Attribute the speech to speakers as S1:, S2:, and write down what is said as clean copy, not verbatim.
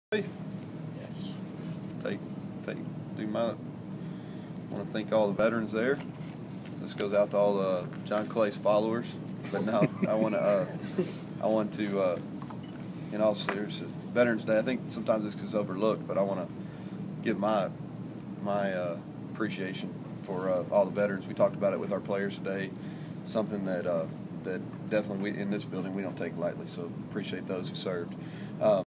S1: Yes. Want to thank all the veterans there. This goes out to all the John Clay's followers. But no, I want to, in all seriousness, Veterans Day. I think sometimes this gets overlooked, but I want to give my appreciation for all the veterans. We talked about it with our players today. Something that that definitely in this building we don't take lightly. So appreciate those who served.